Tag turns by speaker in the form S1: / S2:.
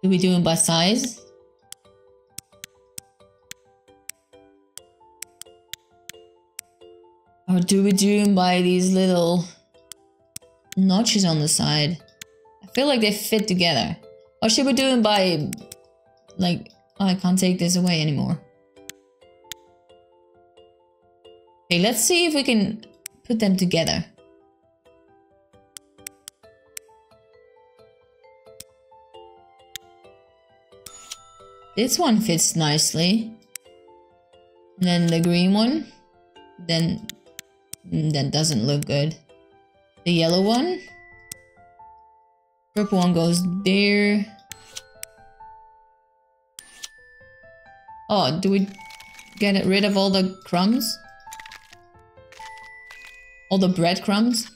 S1: Do we do them by size? Or do we do them by these little notches on the side? I feel like they fit together. Or should we do them by... like... oh, I can't take this away anymore. Okay, let's see if we can put them together. This one fits nicely. And then the green one. Then that doesn't look good. The yellow one. Purple one goes there. Oh, do we get rid of all the crumbs? All the breadcrumbs?